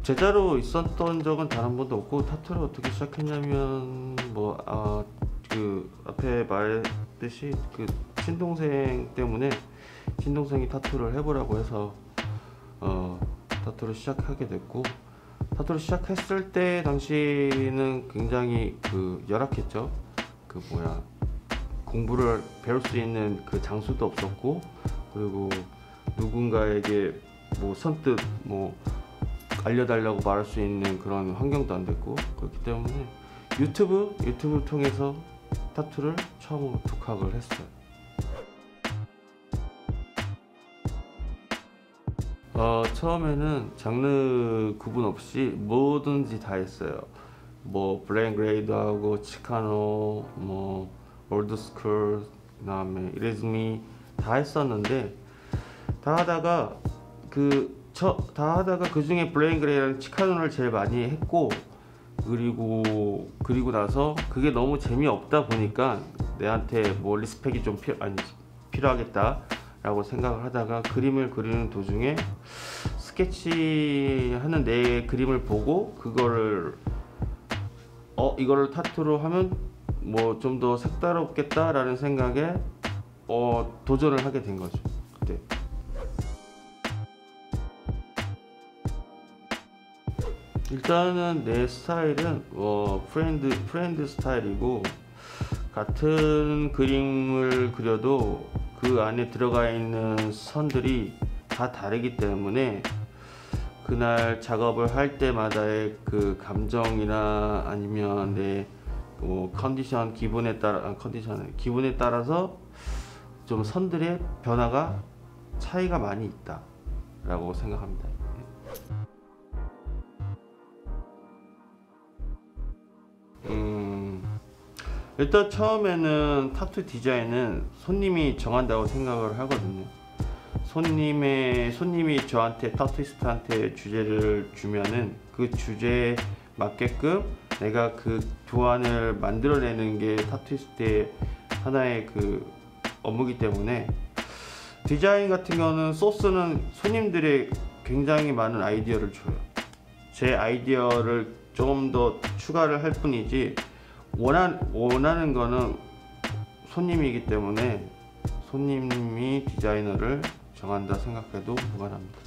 제자로 있었던 적은 단 한 번도 없고, 타투를 어떻게 시작했냐면 그 앞에 말했듯이 그 친동생 때문에 친동생이 타투를 해보라고 해서 타투를 시작하게 됐고, 타투를 시작했을 때 당시는 굉장히 열악했죠. 공부를 배울 수 있는 그 장소도 없었고, 그리고 누군가에게 선뜻 알려달라고 말할 수 있는 그런 환경도 안 됐고, 그렇기 때문에 유튜브를 통해서 타투를 처음으로 독학을 했어요. 처음에는 장르 구분 없이 뭐든지 다 했어요. 블랙 그레이도 하고, 치카노, 올드스쿨, 그다음에 이레즈미 다 했었는데, 다 하다가 그 중에 블랙 그레이랑 치카노를 제일 많이 했고, 그리고 나서 그게 너무 재미없다 보니까 내한테 리스펙이 좀 필요하겠다 라고 생각을 하다가, 그림을 그리는 도중에 스케치하는 내 그림을 보고 이거를 타투로 하면 좀 더 색다롭겠다 라는 생각에 도전을 하게 된 거죠. 그때 일단은 내 스타일은 프렌드 스타일이고, 같은 그림을 그려도 그 안에 들어가 있는 선들이 다 다르기 때문에 그날 작업을 할 때마다의 그 감정이나 아니면 내 기분에 따라서 좀 선들의 변화가 차이가 많이 있다 라고 생각합니다. 일단 처음에는 타투 디자인은 손님이 정한다고 생각을 하거든요. 손님이 저한테, 타투이스트한테 주제를 주면은 그 주제에 맞게끔 내가 그图案을 만들어내는 게 타투이스트의 하나의 그 업무이기 때문에, 디자인 같은 경우는 소스는 손님들의 굉장히 많은 아이디어를 줘요. 제 아이디어를 좀 더 추가를 할 뿐이지, 원하는 거는 손님이기 때문에 손님이 디자이너를 정한다 생각해도 무관합니다.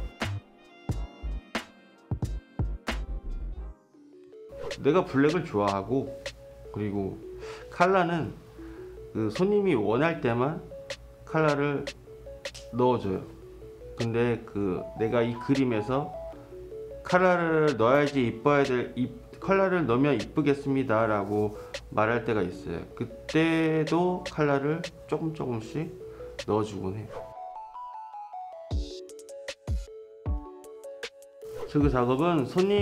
내가 블랙을 좋아하고, 그리고 컬러는 그 손님이 원할 때만 컬러를 넣어줘요. 근데 내가 이 그림에서 컬러를 넣어야지 컬러를 넣으면 이쁘겠습니다 라고 말할 때가 있어요. 그때도 컬러를 조금씩 넣어주곤 해요. 그 작업은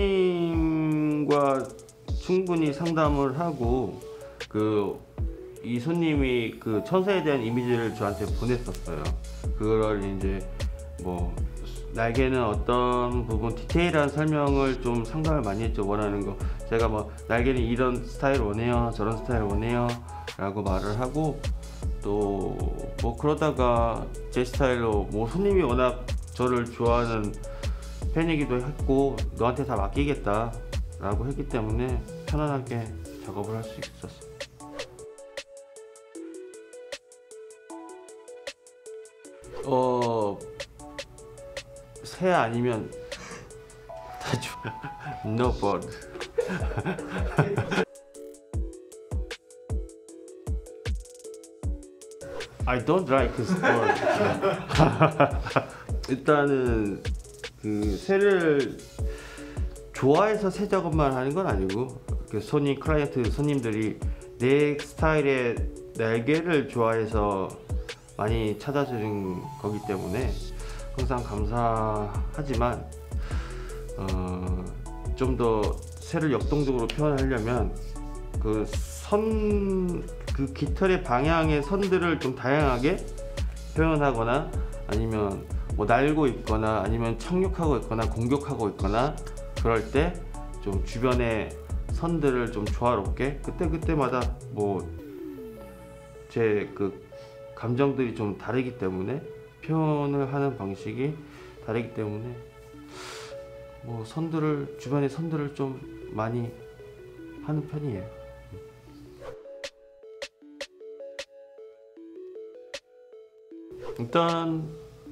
손님과 충분히 상담을 하고, 이 손님이 천사에 대한 이미지를 저한테 보냈었어요. 그걸 이제 날개는 어떤 부분 디테일한 설명을 좀 상담을 많이 했죠. 원하는 거, 제가 날개는 이런 스타일 원해요, 저런 스타일 원해요 라고 말을 하고, 또 그러다가 제 스타일로 손님이 워낙 저를 좋아하는 팬이기도 했고, 너한테 다 맡기겠다 라고 했기 때문에 편안하게 작업을 할 수 있었어요. 새 아니면 다 좋아. No bird. I don't like this bird. 일단은 새를 좋아해서 새 작업만 하는 건 아니고, 클라이언트 손님들이 내 스타일의 날개를 좋아해서 많이 찾아주는 거기 때문에 항상 감사하지만, 좀 더 새를 역동적으로 표현하려면 깃털의 방향의 선들을 좀 다양하게 표현하거나, 아니면 날고 있거나, 아니면 착륙하고 있거나, 공격하고 있거나, 그럴 때 좀 주변의 선들을 좀 조화롭게 그때마다 제 감정들이 좀 다르기 때문에, 표현을 하는 방식이 다르기 때문에 뭐 선들을 주변에 선들을 좀 많이 하는 편이에요. 일단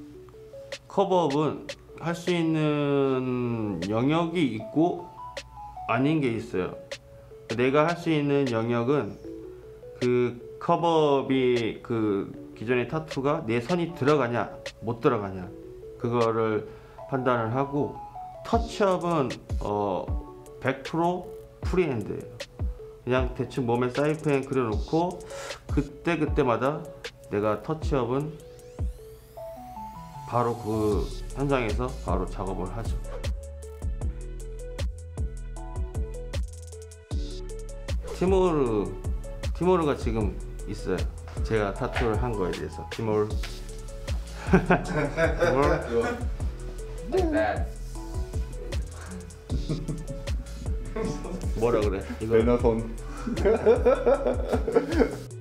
커버업은 할 수 있는 영역이 있고 아닌 게 있어요. 내가 할 수 있는 영역은 그 커버업이 그 기존의 타투가 내 선이 들어가냐 못 들어가냐 그거를 판단을 하고, 터치업은 100% 프리핸드예요. 그냥 대충 몸에 사이펜 그려놓고 그때마다 내가 터치업은 바로 그 현장에서 바로 작업을 하죠. 티모르가 지금 있어요. 제가 타투를 한 거에 대해서. 티모르. Like that. 뭐라 그래? 이거 베너손.